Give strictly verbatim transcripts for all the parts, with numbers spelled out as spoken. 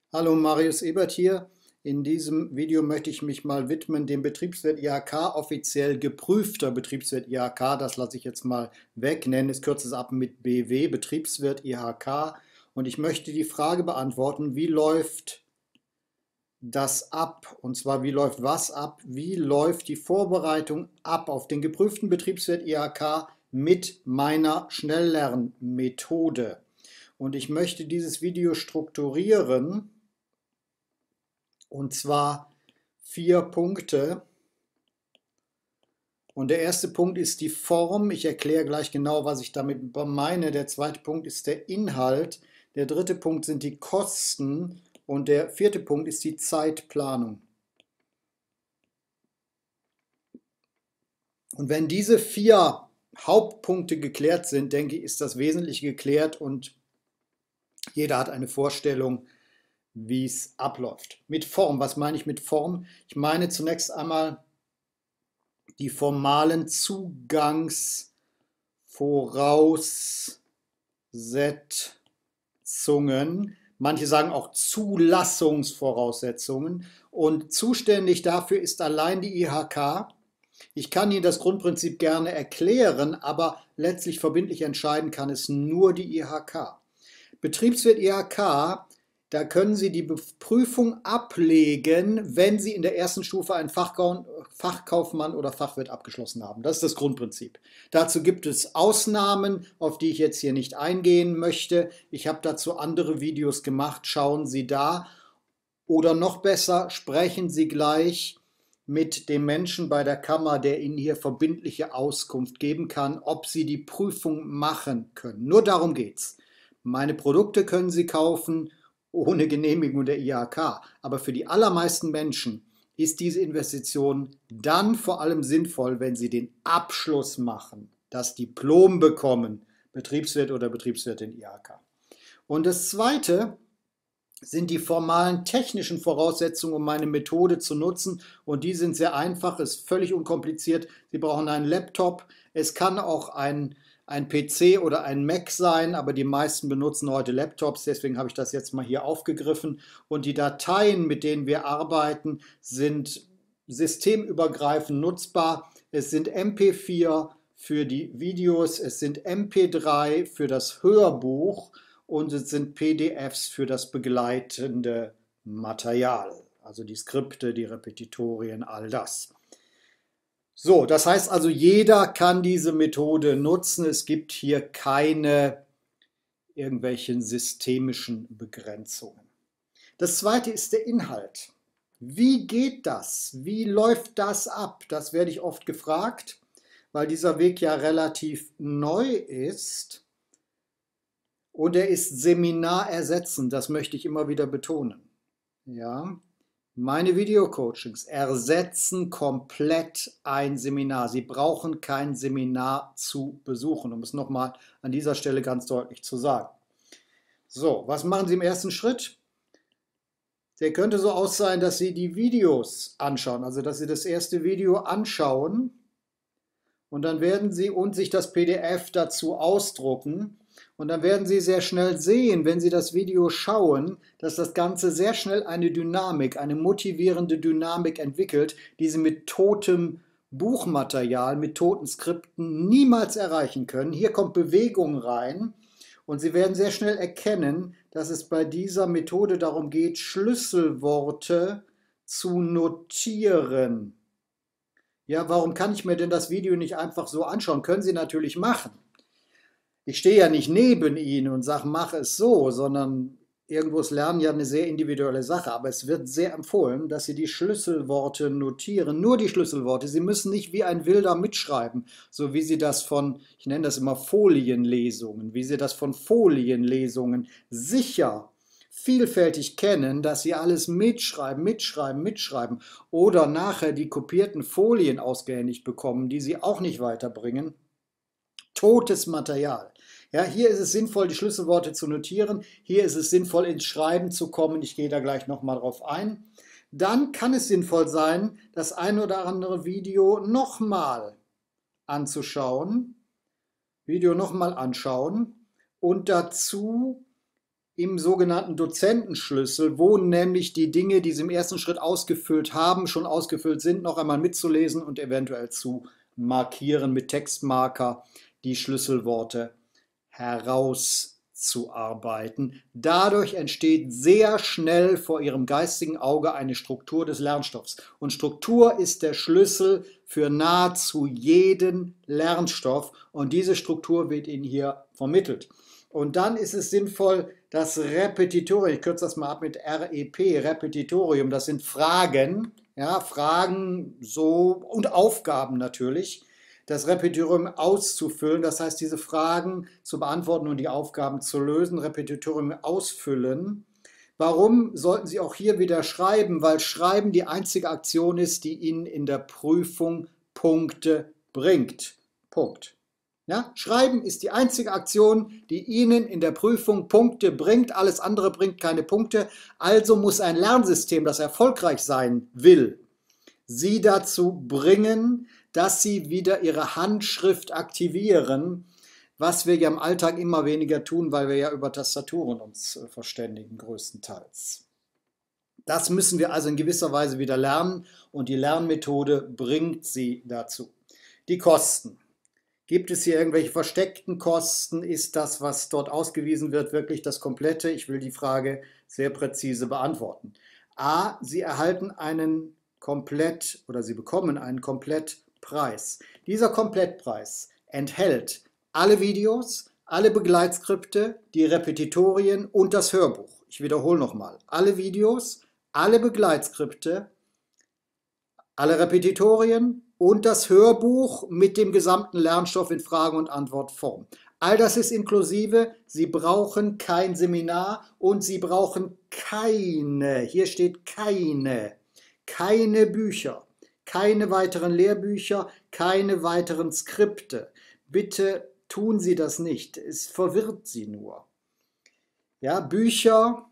Hallo, Marius Ebert hier. In diesem Video möchte ich mich mal widmen dem Betriebswirt I H K, offiziell geprüfter Betriebswirt I H K. Das lasse ich jetzt mal weg, nenne es kürze es ab mit B W, Betriebswirt I H K. Und ich möchte die Frage beantworten, wie läuft das ab? Und zwar, wie läuft was ab? Wie läuft die Vorbereitung ab auf den geprüften Betriebswirt I H K mit meiner Schnelllernmethode? Und ich möchte dieses Video strukturieren. Und zwar vier Punkte. Und der erste Punkt ist die Form. Ich erkläre gleich genau, was ich damit meine. Der zweite Punkt ist der Inhalt. Der dritte Punkt sind die Kosten. Und der vierte Punkt ist die Zeitplanung. Und wenn diese vier Hauptpunkte geklärt sind, denke ich, ist das Wesentliche geklärt und jeder hat eine Vorstellung, wie es abläuft. Mit Form, was meine ich mit Form? Ich meine zunächst einmal die formalen Zugangsvoraussetzungen. Manche sagen auch Zulassungsvoraussetzungen. Und zuständig dafür ist allein die I H K. Ich kann Ihnen das Grundprinzip gerne erklären, aber letztlich verbindlich entscheiden kann es nur die I H K. Betriebswirt I H K, da können Sie die Prüfung ablegen, wenn Sie in der ersten Stufe einen Fachkaufmann oder Fachwirt abgeschlossen haben. Das ist das Grundprinzip. Dazu gibt es Ausnahmen, auf die ich jetzt hier nicht eingehen möchte. Ich habe dazu andere Videos gemacht, schauen Sie da. Oder noch besser, sprechen Sie gleich mit dem Menschen bei der Kammer, der Ihnen hier verbindliche Auskunft geben kann, ob Sie die Prüfung machen können. Nur darum geht es. Meine Produkte können Sie kaufen ohne Genehmigung der I H K. Aber für die allermeisten Menschen ist diese Investition dann vor allem sinnvoll, wenn sie den Abschluss machen, das Diplom bekommen, Betriebswirt oder Betriebswirtin I H K. Und das Zweite sind die formalen technischen Voraussetzungen, um meine Methode zu nutzen. Und die sind sehr einfach, ist völlig unkompliziert. Sie brauchen einen Laptop. Es kann auch ein ein P C oder ein Mac sein, aber die meisten benutzen heute Laptops, deswegen habe ich das jetzt mal hier aufgegriffen. Und die Dateien, mit denen wir arbeiten, sind systemübergreifend nutzbar. Es sind M P vier für die Videos, es sind M P drei für das Hörbuch und es sind P D Fs für das begleitende Material, also die Skripte, die Repetitorien, all das. So, das heißt also, jeder kann diese Methode nutzen. Es gibt hier keine irgendwelchen systemischen Begrenzungen. Das zweite ist der Inhalt. Wie geht das? Wie läuft das ab? Das werde ich oft gefragt, weil dieser Weg ja relativ neu ist und er ist seminarersetzend. Das möchte ich immer wieder betonen. Ja. Meine Videocoachings ersetzen komplett ein Seminar. Sie brauchen kein Seminar zu besuchen, um es nochmal an dieser Stelle ganz deutlich zu sagen. So, was machen Sie im ersten Schritt? Der könnte so aus sein, dass Sie die Videos anschauen, also dass Sie das erste Video anschauen und dann werden Sie und sich das P D F dazu ausdrucken. Und dann werden Sie sehr schnell sehen, wenn Sie das Video schauen, dass das Ganze sehr schnell eine Dynamik, eine motivierende Dynamik entwickelt, die Sie mit totem Buchmaterial, mit toten Skripten niemals erreichen können. Hier kommt Bewegung rein und Sie werden sehr schnell erkennen, dass es bei dieser Methode darum geht, Schlüsselworte zu notieren. Ja, warum kann ich mir denn das Video nicht einfach so anschauen? Können Sie natürlich machen. Ich stehe ja nicht neben Ihnen und sage, mach es so, sondern irgendwo ist Lernen ja eine sehr individuelle Sache. Aber es wird sehr empfohlen, dass Sie die Schlüsselworte notieren, nur die Schlüsselworte. Sie müssen nicht wie ein Wilder mitschreiben, so wie Sie das von, ich nenne das immer Folienlesungen, wie Sie das von Folienlesungen sicher vielfältig kennen, dass Sie alles mitschreiben, mitschreiben, mitschreiben oder nachher die kopierten Folien ausgehändigt bekommen, die Sie auch nicht weiterbringen. Totes Material. Ja, hier ist es sinnvoll, die Schlüsselworte zu notieren. Hier ist es sinnvoll, ins Schreiben zu kommen. Ich gehe da gleich nochmal drauf ein. Dann kann es sinnvoll sein, das ein oder andere Video nochmal anzuschauen. Video nochmal anschauen und dazu im sogenannten Dozentenschlüssel, wo nämlich die Dinge, die Sie im ersten Schritt ausgefüllt haben, schon ausgefüllt sind, noch einmal mitzulesen und eventuell zu markieren mit Textmarker, die Schlüsselworte herauszuarbeiten. Dadurch entsteht sehr schnell vor Ihrem geistigen Auge eine Struktur des Lernstoffs. Und Struktur ist der Schlüssel für nahezu jeden Lernstoff. Und diese Struktur wird Ihnen hier vermittelt. Und dann ist es sinnvoll, das Repetitorium, ich kürze das mal ab mit R E P, Repetitorium, das sind Fragen, ja, Fragen so und Aufgaben natürlich, das Repetitorium auszufüllen, das heißt, diese Fragen zu beantworten und die Aufgaben zu lösen, Repetitorium ausfüllen. Warum sollten Sie auch hier wieder schreiben? Weil Schreiben die einzige Aktion ist, die Ihnen in der Prüfung Punkte bringt. Punkt. Ja, Schreiben ist die einzige Aktion, die Ihnen in der Prüfung Punkte bringt. Alles andere bringt keine Punkte. Also muss ein Lernsystem, das erfolgreich sein will, Sie dazu bringen, dass Sie wieder Ihre Handschrift aktivieren, was wir ja im Alltag immer weniger tun, weil wir ja über Tastaturen uns verständigen, größtenteils. Das müssen wir also in gewisser Weise wieder lernen und die Lernmethode bringt Sie dazu. Die Kosten. Gibt es hier irgendwelche versteckten Kosten? Ist das, was dort ausgewiesen wird, wirklich das Komplette? Ich will die Frage sehr präzise beantworten. A. Sie erhalten einen Komplett- oder Sie bekommen einen Komplettpreis. Dieser Komplettpreis enthält alle Videos, alle Begleitskripte, die Repetitorien und das Hörbuch. Ich wiederhole nochmal. Alle Videos, alle Begleitskripte, alle Repetitorien und das Hörbuch mit dem gesamten Lernstoff in Fragen- und Antwortform. All das ist inklusive. Sie brauchen kein Seminar und Sie brauchen keine, hier steht keine, keine Bücher, keine weiteren Lehrbücher, keine weiteren Skripte. Bitte tun Sie das nicht. Es verwirrt Sie nur. Ja, Bücher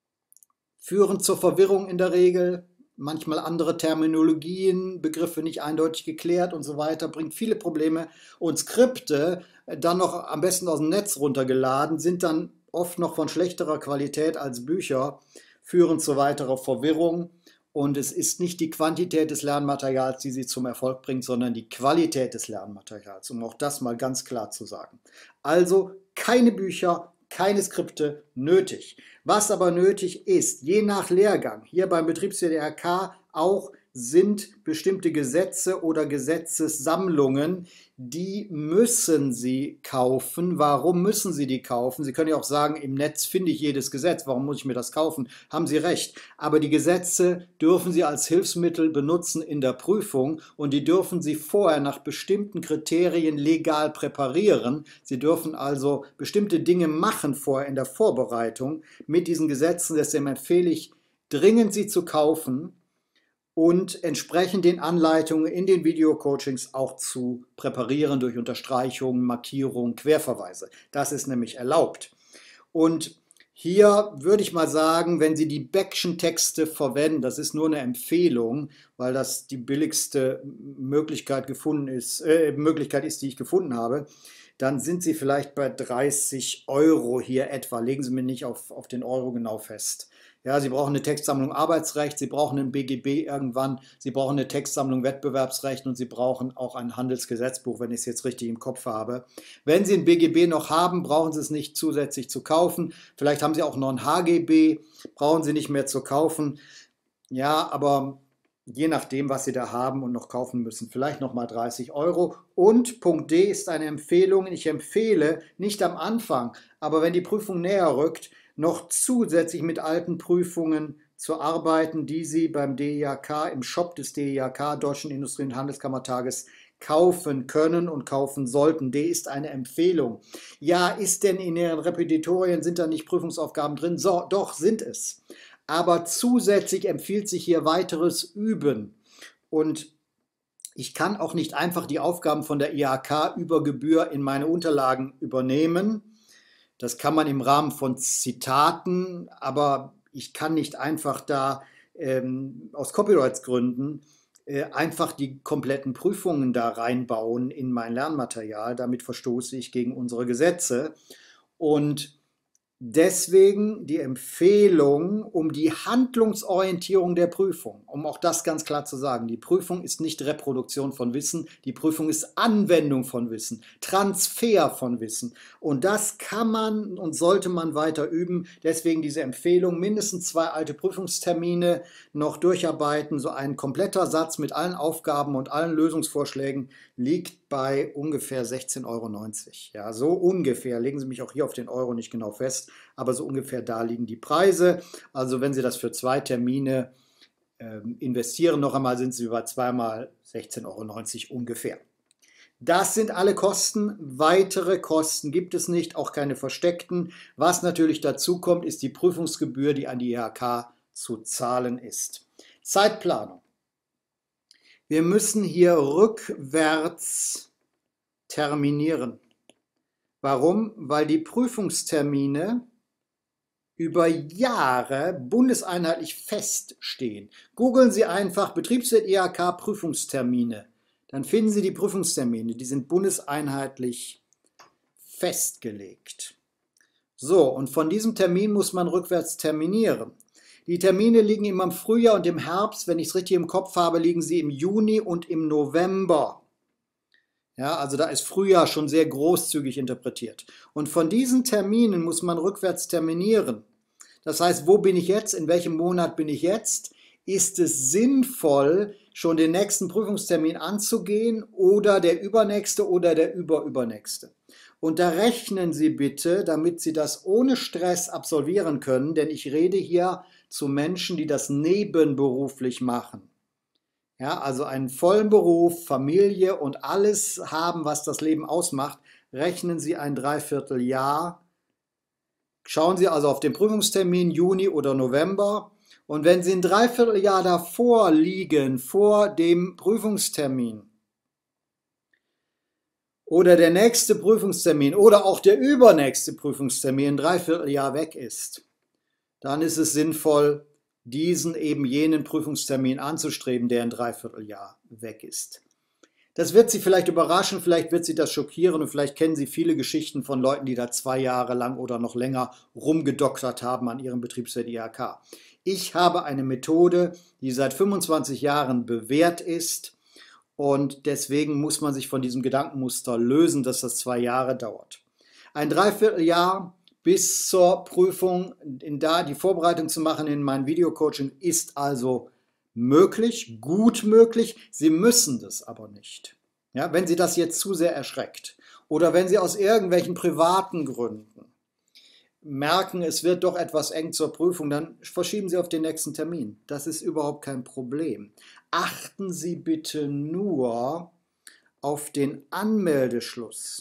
führen zur Verwirrung in der Regel. Manchmal andere Terminologien, Begriffe nicht eindeutig geklärt und so weiter, bringt viele Probleme. Und Skripte, dann noch am besten aus dem Netz runtergeladen, sind dann oft noch von schlechterer Qualität als Bücher, führen zu weiterer Verwirrung. Und es ist nicht die Quantität des Lernmaterials, die Sie zum Erfolg bringt, sondern die Qualität des Lernmaterials, um auch das mal ganz klar zu sagen. Also keine Bücher, keine Skripte nötig. Was aber nötig ist, je nach Lehrgang, hier beim Betriebswirt I H K auch, sind bestimmte Gesetze oder Gesetzessammlungen, die müssen Sie kaufen. Warum müssen Sie die kaufen? Sie können ja auch sagen, im Netz finde ich jedes Gesetz, warum muss ich mir das kaufen? Haben Sie recht. Aber die Gesetze dürfen Sie als Hilfsmittel benutzen in der Prüfung und die dürfen Sie vorher nach bestimmten Kriterien legal präparieren. Sie dürfen also bestimmte Dinge machen vorher in der Vorbereitung mit diesen Gesetzen. Deswegen empfehle ich dringend, sie zu kaufen und entsprechend den Anleitungen in den Videocoachings auch zu präparieren durch Unterstreichungen, Markierungen, Querverweise. Das ist nämlich erlaubt. Und hier würde ich mal sagen, wenn Sie die Beck'schen Texte verwenden, das ist nur eine Empfehlung, weil das die billigste Möglichkeit, gefunden ist, äh, Möglichkeit ist, die ich gefunden habe, dann sind Sie vielleicht bei dreißig Euro hier etwa. Legen Sie mir nicht auf, auf den Euro genau fest. Ja, Sie brauchen eine Textsammlung Arbeitsrecht, Sie brauchen ein B G B irgendwann, Sie brauchen eine Textsammlung Wettbewerbsrecht und Sie brauchen auch ein Handelsgesetzbuch, wenn ich es jetzt richtig im Kopf habe. Wenn Sie ein B G B noch haben, brauchen Sie es nicht zusätzlich zu kaufen. Vielleicht haben Sie auch noch ein H G B, brauchen Sie nicht mehr zu kaufen. Ja, aber je nachdem, was Sie da haben und noch kaufen müssen, vielleicht nochmal dreißig Euro. Und Punkt D ist eine Empfehlung. Ich empfehle, nicht am Anfang, aber wenn die Prüfung näher rückt, noch zusätzlich mit alten Prüfungen zu arbeiten, die Sie beim D I H K, im Shop des D I H K, Deutschen Industrie- und Handelskammertages, kaufen können und kaufen sollten. D ist eine Empfehlung. Ja, ist denn in Ihren Repetitorien, sind da nicht Prüfungsaufgaben drin? So, doch, sind es. Aber zusätzlich empfiehlt sich hier weiteres Üben. Und ich kann auch nicht einfach die Aufgaben von der I H K über Gebühr in meine Unterlagen übernehmen. Das kann man im Rahmen von Zitaten, aber ich kann nicht einfach da ähm, aus Copyrights-Gründen äh, einfach die kompletten Prüfungen da reinbauen in mein Lernmaterial. Damit verstoße ich gegen unsere Gesetze. Und Deswegen die Empfehlung um die Handlungsorientierung der Prüfung, um auch das ganz klar zu sagen. Die Prüfung ist nicht Reproduktion von Wissen, die Prüfung ist Anwendung von Wissen, Transfer von Wissen. Und das kann man und sollte man weiter üben. Deswegen diese Empfehlung, mindestens zwei alte Prüfungstermine noch durcharbeiten. So ein kompletter Satz mit allen Aufgaben und allen Lösungsvorschlägen liegt bei ungefähr sechzehn Euro neunzig. Ja, so ungefähr. Legen Sie mich auch hier auf den Euro nicht genau fest, aber so ungefähr da liegen die Preise. Also wenn Sie das für zwei Termine äh, investieren, noch einmal sind Sie bei zweimal sechzehn Euro neunzig ungefähr. Das sind alle Kosten. Weitere Kosten gibt es nicht, auch keine versteckten. Was natürlich dazu kommt, ist die Prüfungsgebühr, die an die I H K zu zahlen ist. Zeitplanung. Wir müssen hier rückwärts terminieren. Warum? Weil die Prüfungstermine über Jahre bundeseinheitlich feststehen. Googeln Sie einfach Betriebswirt I H K Prüfungstermine. Dann finden Sie die Prüfungstermine, die sind bundeseinheitlich festgelegt. So, und von diesem Termin muss man rückwärts terminieren. Die Termine liegen immer im Frühjahr und im Herbst. Wenn ich es richtig im Kopf habe, liegen sie im Juni und im November. Ja, also da ist Frühjahr schon sehr großzügig interpretiert. Und von diesen Terminen muss man rückwärts terminieren. Das heißt, wo bin ich jetzt? In welchem Monat bin ich jetzt? Ist es sinnvoll, schon den nächsten Prüfungstermin anzugehen oder der übernächste oder der überübernächste? Und da rechnen Sie bitte, damit Sie das ohne Stress absolvieren können, denn ich rede hier zu Menschen, die das nebenberuflich machen. Ja, also einen vollen Beruf, Familie und alles haben, was das Leben ausmacht, rechnen Sie ein Dreivierteljahr. Schauen Sie also auf den Prüfungstermin Juni oder November und wenn Sie ein Dreivierteljahr davor liegen, vor dem Prüfungstermin, oder der nächste Prüfungstermin oder auch der übernächste Prüfungstermin ein Dreivierteljahr weg ist, dann ist es sinnvoll, diesen eben jenen Prüfungstermin anzustreben, der ein Dreivierteljahr weg ist. Das wird Sie vielleicht überraschen, vielleicht wird Sie das schockieren und vielleicht kennen Sie viele Geschichten von Leuten, die da zwei Jahre lang oder noch länger rumgedoktert haben an ihrem Betriebswirt I H K. Ich habe eine Methode, die seit fünfundzwanzig Jahren bewährt ist und deswegen muss man sich von diesem Gedankenmuster lösen, dass das zwei Jahre dauert. Ein Dreivierteljahr bis zur Prüfung, in da die Vorbereitung zu machen in mein Videocoaching ist also möglich, gut möglich. Sie müssen das aber nicht. Ja, wenn Sie das jetzt zu sehr erschreckt oder wenn Sie aus irgendwelchen privaten Gründen merken, es wird doch etwas eng zur Prüfung, dann verschieben Sie auf den nächsten Termin. Das ist überhaupt kein Problem. Achten Sie bitte nur auf den Anmeldeschluss.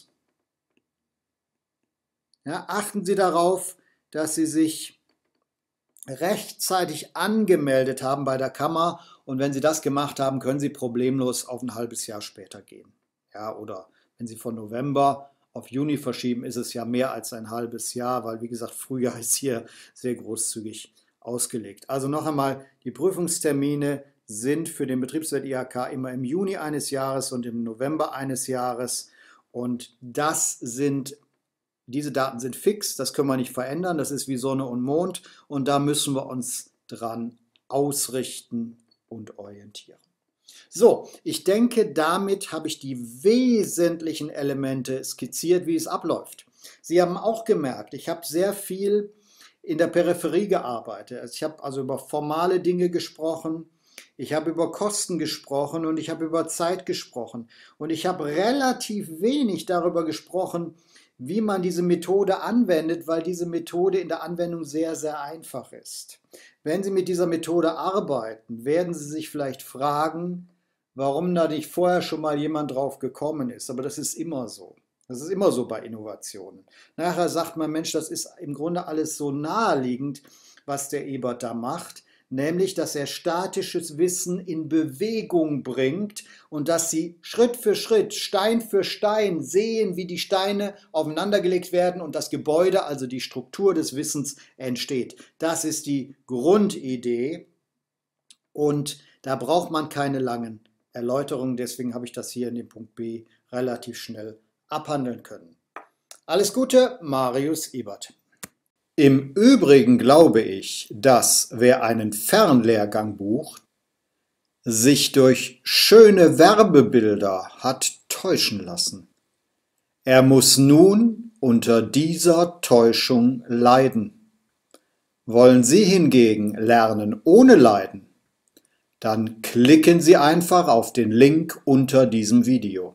Ja, achten Sie darauf, dass Sie sich rechtzeitig angemeldet haben bei der Kammer und wenn Sie das gemacht haben, können Sie problemlos auf ein halbes Jahr später gehen. Ja, oder wenn Sie von November auf Juni verschieben, ist es ja mehr als ein halbes Jahr, weil wie gesagt, Frühjahr ist hier sehr großzügig ausgelegt. Also noch einmal, die Prüfungstermine sind für den Betriebswirt I H K immer im Juni eines Jahres und im November eines Jahres und das sind Diese Daten sind fix, das können wir nicht verändern, das ist wie Sonne und Mond und da müssen wir uns dran ausrichten und orientieren. So, ich denke, damit habe ich die wesentlichen Elemente skizziert, wie es abläuft. Sie haben auch gemerkt, ich habe sehr viel in der Peripherie gearbeitet. Ich habe also über formale Dinge gesprochen, ich habe über Kosten gesprochen und ich habe über Zeit gesprochen. Und ich habe relativ wenig darüber gesprochen, wie man diese Methode anwendet, weil diese Methode in der Anwendung sehr, sehr einfach ist. Wenn Sie mit dieser Methode arbeiten, werden Sie sich vielleicht fragen, warum da nicht vorher schon mal jemand drauf gekommen ist. Aber das ist immer so. Das ist immer so bei Innovationen. Nachher sagt man, Mensch, das ist im Grunde alles so naheliegend, was der Ebert da macht. Nämlich, dass er statisches Wissen in Bewegung bringt und dass Sie Schritt für Schritt, Stein für Stein sehen, wie die Steine aufeinandergelegt werden und das Gebäude, also die Struktur des Wissens, entsteht. Das ist die Grundidee und da braucht man keine langen Erläuterungen, deswegen habe ich das hier in dem Punkt B relativ schnell abhandeln können. Alles Gute, Marius Ebert. Im Übrigen glaube ich, dass wer einen Fernlehrgang bucht, sich durch schöne Werbebilder hat täuschen lassen. Er muss nun unter dieser Täuschung leiden. Wollen Sie hingegen lernen ohne Leiden? Dann klicken Sie einfach auf den Link unter diesem Video.